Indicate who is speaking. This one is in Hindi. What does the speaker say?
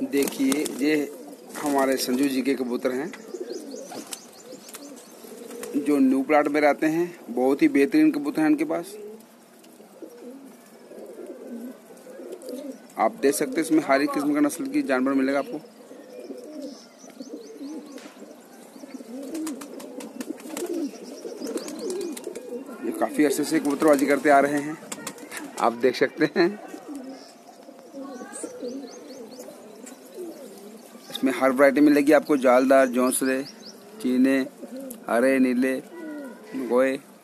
Speaker 1: देखिए ये हमारे संजू जी के कबूतर हैं जो न्यू प्लाट में रहते हैं। बहुत ही बेहतरीन कबूतर हैं इनके पास। आप देख सकते हैं इसमें हर एक किस्म का नस्ल की जानवर मिलेगा आपको। ये काफी अरसे से कबूतरबाजी करते आ रहे हैं, आप देख सकते हैं। इसमें हर वैरायटी मिलेगी आपको, जालदार, जौंसले, चीने, हरे, नीले, गोए।